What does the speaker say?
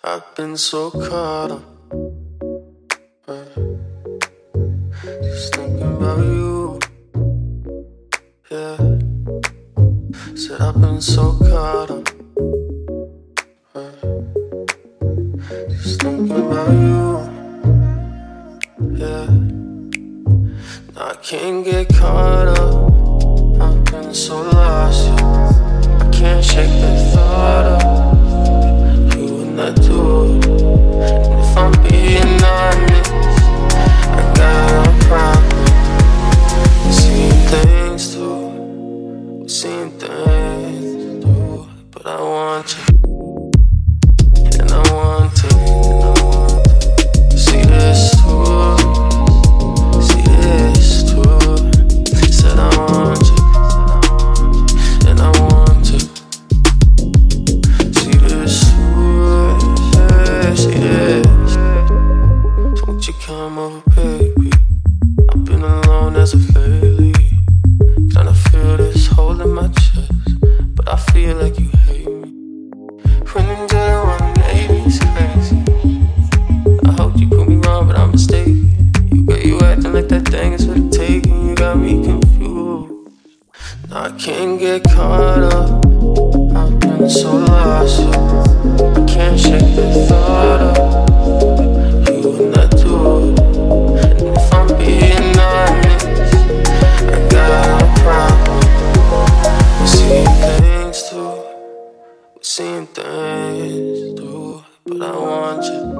I've been so caught up, just thinking about you. Yeah, said I've been so caught up, just thinking about you. Yeah, now I can't get caught up. I've been so lost, yeah. I can't shake the thought of you and that dude. And if I'm being honest, I got a problem. We're seeing things too, we're seeing things too. But I want you, and I want to see this too, see this too. Said I want you, and I want to see this too, see this. Won't you come over, baby? I've been alone as of lately, trying to feel this hole in my chest, but I feel like you hate me. Running down 180 is crazy. I hope you prove me wrong, but I'm mistaken. You acting like that thing is for the taking. You got me confused. Now I can't get caught up. I've been so lost, yeah. I can't shake the thought of you and that dude. And if I'm being honest, I got a problem. We're seeing things too, we're seeing things too. But I want you,